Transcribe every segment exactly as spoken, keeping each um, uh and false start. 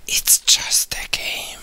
It's just a game.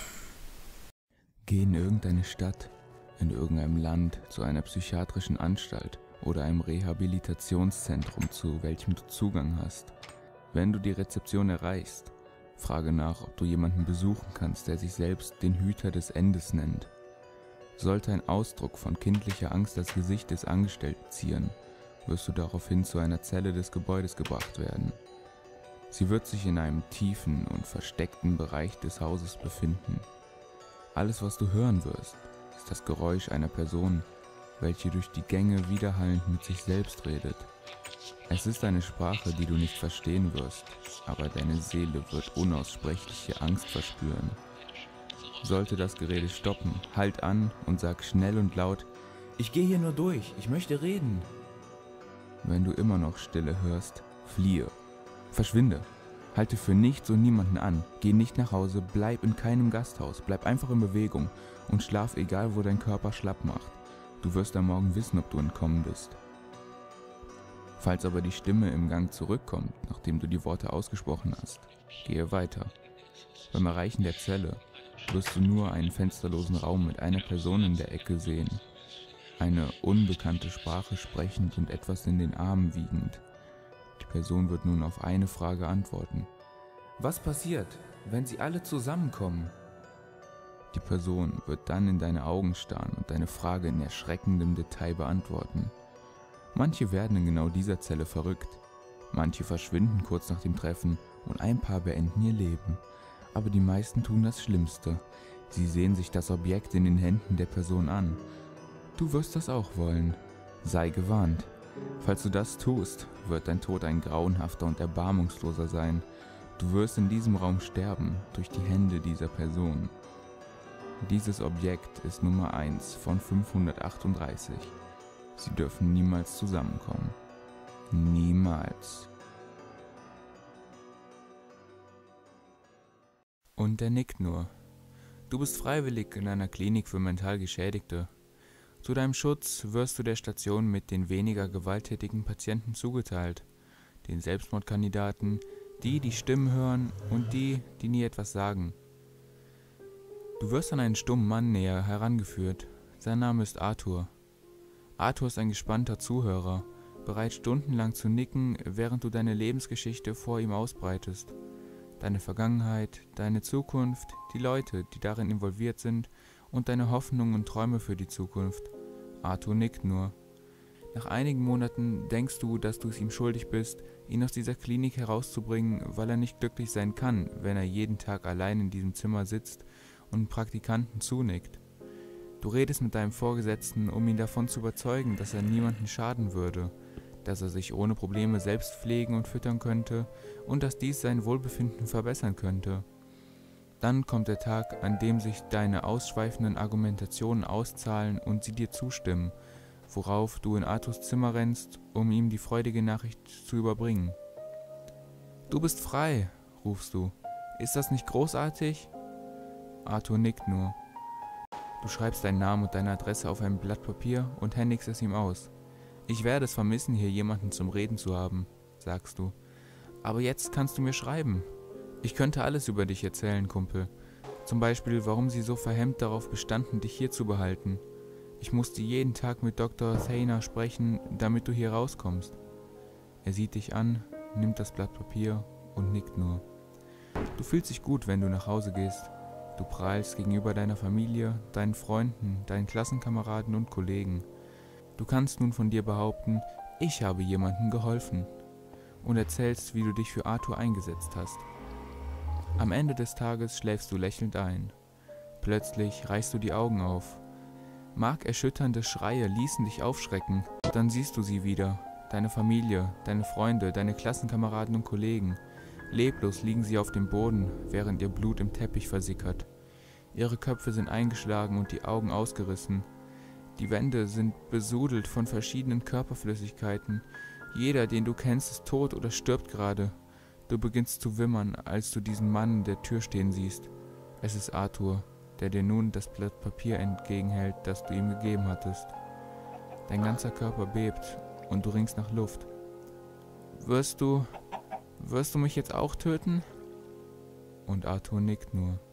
Geh in irgendeine Stadt, in irgendeinem Land, zu einer psychiatrischen Anstalt oder einem Rehabilitationszentrum, zu welchem du Zugang hast. Wenn du die Rezeption erreichst, frage nach, ob du jemanden besuchen kannst, der sich selbst den Hüter des Endes nennt. Sollte ein Ausdruck von kindlicher Angst das Gesicht des Angestellten zieren, wirst du daraufhin zu einer Zelle des Gebäudes gebracht werden. Sie wird sich in einem tiefen und versteckten Bereich des Hauses befinden. Alles, was du hören wirst, ist das Geräusch einer Person, welche durch die Gänge widerhallend mit sich selbst redet. Es ist eine Sprache, die du nicht verstehen wirst, aber deine Seele wird unaussprechliche Angst verspüren. Sollte das Gerede stoppen, halt an und sag schnell und laut: Ich gehe hier nur durch, ich möchte reden. Wenn du immer noch Stille hörst, fliehe. Verschwinde. Halte für nichts und niemanden an. Geh nicht nach Hause, bleib in keinem Gasthaus, bleib einfach in Bewegung und schlaf, egal wo dein Körper schlapp macht. Du wirst am Morgen wissen, ob du entkommen bist. Falls aber die Stimme im Gang zurückkommt, nachdem du die Worte ausgesprochen hast, gehe weiter. Beim Erreichen der Zelle wirst du nur einen fensterlosen Raum mit einer Person in der Ecke sehen. Eine unbekannte Sprache sprechend und etwas in den Armen wiegend. Die Person wird nun auf eine Frage antworten. Was passiert, wenn sie alle zusammenkommen? Die Person wird dann in deine Augen starren und deine Frage in erschreckendem Detail beantworten. Manche werden in genau dieser Zelle verrückt. Manche verschwinden kurz nach dem Treffen und ein paar beenden ihr Leben. Aber die meisten tun das Schlimmste. Sie sehen sich das Objekt in den Händen der Person an. Du wirst das auch wollen. Sei gewarnt. Falls du das tust, wird dein Tod ein grauenhafter und erbarmungsloser sein. Du wirst in diesem Raum sterben, durch die Hände dieser Person. Dieses Objekt ist Nummer eins von fünfhundertachtunddreißig. Sie dürfen niemals zusammenkommen. Niemals. Und er nickt nur. Du bist freiwillig in einer Klinik für mental Geschädigte. Zu deinem Schutz wirst du der Station mit den weniger gewalttätigen Patienten zugeteilt, den Selbstmordkandidaten, die, die Stimmen hören und die, die nie etwas sagen. Du wirst an einen stummen Mann näher herangeführt. Sein Name ist Arthur. Arthur ist ein gespannter Zuhörer, bereit stundenlang zu nicken, während du deine Lebensgeschichte vor ihm ausbreitest. Deine Vergangenheit, deine Zukunft, die Leute, die darin involviert sind und deine Hoffnungen und Träume für die Zukunft. Arthur nickt nur. Nach einigen Monaten denkst du, dass du es ihm schuldig bist, ihn aus dieser Klinik herauszubringen, weil er nicht glücklich sein kann, wenn er jeden Tag allein in diesem Zimmer sitzt und Praktikanten zunickt. Du redest mit deinem Vorgesetzten, um ihn davon zu überzeugen, dass er niemanden schaden würde, dass er sich ohne Probleme selbst pflegen und füttern könnte und dass dies sein Wohlbefinden verbessern könnte. Dann kommt der Tag, an dem sich deine ausschweifenden Argumentationen auszahlen und sie dir zustimmen, worauf du in Arthurs Zimmer rennst, um ihm die freudige Nachricht zu überbringen. »Du bist frei«, rufst du. »Ist das nicht großartig?« Arthur nickt nur. Du schreibst deinen Namen und deine Adresse auf ein Blatt Papier und händigst es ihm aus. »Ich werde es vermissen, hier jemanden zum Reden zu haben«, sagst du. »Aber jetzt kannst du mir schreiben. Ich könnte alles über dich erzählen, Kumpel. Zum Beispiel, warum sie so verhemmt darauf bestanden, dich hier zu behalten. Ich musste jeden Tag mit Doktor Thainer sprechen, damit du hier rauskommst.« Er sieht dich an, nimmt das Blatt Papier und nickt nur. Du fühlst dich gut, wenn du nach Hause gehst. Du prahlst gegenüber deiner Familie, deinen Freunden, deinen Klassenkameraden und Kollegen. Du kannst nun von dir behaupten, ich habe jemandem geholfen, und erzählst, wie du dich für Arthur eingesetzt hast. Am Ende des Tages schläfst du lächelnd ein. Plötzlich reißt du die Augen auf. Markerschütternde Schreie ließen dich aufschrecken. Dann siehst du sie wieder, deine Familie, deine Freunde, deine Klassenkameraden und Kollegen. Leblos liegen sie auf dem Boden, während ihr Blut im Teppich versickert. Ihre Köpfe sind eingeschlagen und die Augen ausgerissen. Die Wände sind besudelt von verschiedenen Körperflüssigkeiten. Jeder, den du kennst, ist tot oder stirbt gerade. Du beginnst zu wimmern, als du diesen Mann in der Tür stehen siehst. Es ist Arthur, der dir nun das Blatt Papier entgegenhält, das du ihm gegeben hattest. Dein ganzer Körper bebt und du ringst nach Luft. Wirst du... wirst du mich jetzt auch töten? Und Arthur nickt nur.